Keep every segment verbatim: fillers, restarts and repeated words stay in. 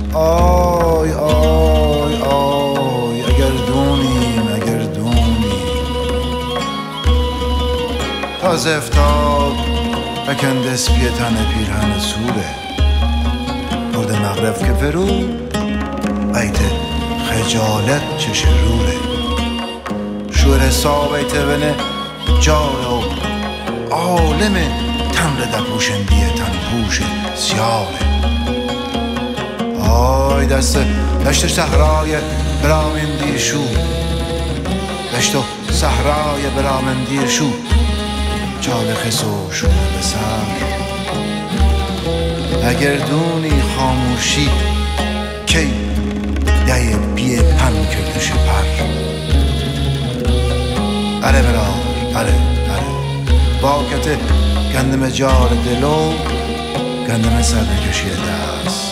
آی آی آی اگر دونیم اگر دونیم تازه افتاد بکن دست بیه تن پیرهن سوره برده مغرب که فرو ایت خجالت چش روره شور حساب ایت بنه جاره و عالم تمر دپوشن بیه تن پوش سیاره آی دست دشت صحرای برامن دیر شو دشت و صحرای برامن دیر شو چال خسو شونه بسر اگر دونی خاموشی کی ده بیه پن کردش پر اره برار اره اره باکت گندم جار دلو گندم سر کشی دست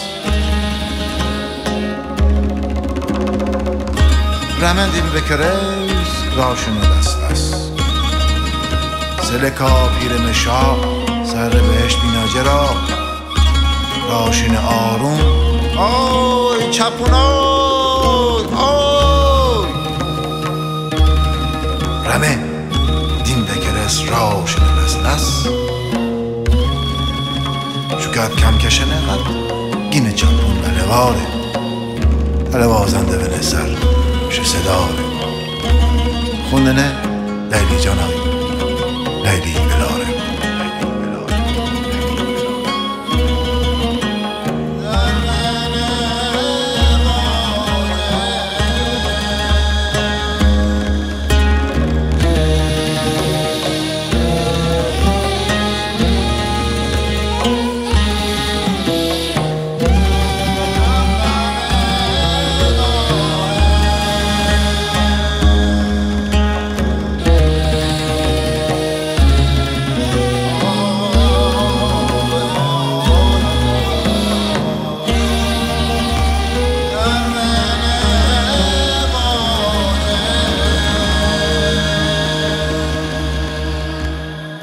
رمندیم بکرز راشون دست دست سلکا پیر مشا سر بهشت بیناجه را راشون آروم آی چپون آی آی رمه دیم بکرز راشون دست دست شکت کم کشنه قد گینه چپون بلواره بلوازنده به نسر ش صداره خوندنه لیلی جانایی لیلی بلاره